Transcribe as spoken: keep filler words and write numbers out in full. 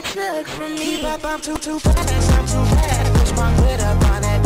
took from me. Keep up, I'm too, too fast, I'm too fast. Push my foot up on that